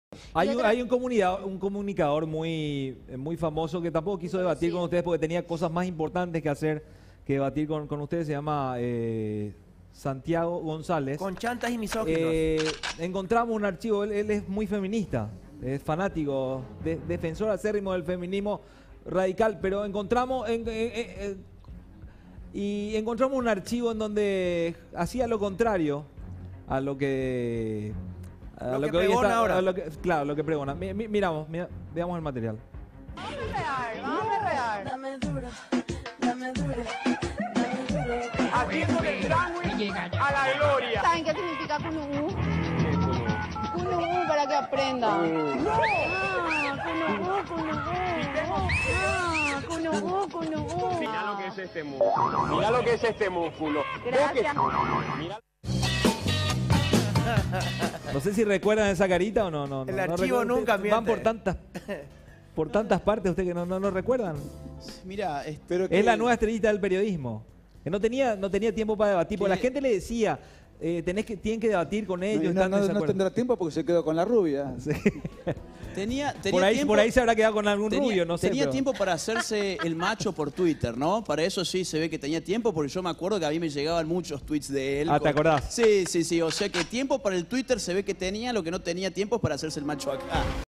Hay un comunicador muy famoso que tampoco quiso debatir con ustedes porque tenía cosas más importantes que hacer que debatir con ustedes. Se llama Santiago González. Con chantas y misóginos. Encontramos un archivo, él es muy feminista, es fanático, defensor acérrimo del feminismo radical, pero encontramos un archivo en donde hacía lo contrario a lo que... Lo que pregona ahora. Claro, lo que pregona. Veamos el material. Vamos a rear. Dame duro, dame duro, dame duro. Haciéndole sándwich a la gloria. ¿Saben qué significa Kunuu? Kunuu, para que aprendan. Kunuu. Mira lo que es este músculo. Mira lo que es este músculo. Gracias. Mira. No sé si recuerdan esa carita o no. El archivo nunca miente. Van por tantas partes ustedes que no recuerdan. Mira, Es la nueva estrellita del periodismo. Que no tenía tiempo para debatir, porque la gente le decía, tienen que debatir con ellos. No tendrá tiempo porque se quedó con la rubia. Sí. Tenía por ahí se habrá quedado con algún rubio, no sé. Tenía tiempo para hacerse el macho por Twitter, ¿no? Para eso sí se ve que tenía tiempo, porque yo me acuerdo que a mí me llegaban muchos tweets de él. Ah, ¿te acordás? Sí. O sea que tiempo para el Twitter se ve que tenía, lo que no tenía tiempo es para hacerse el macho acá.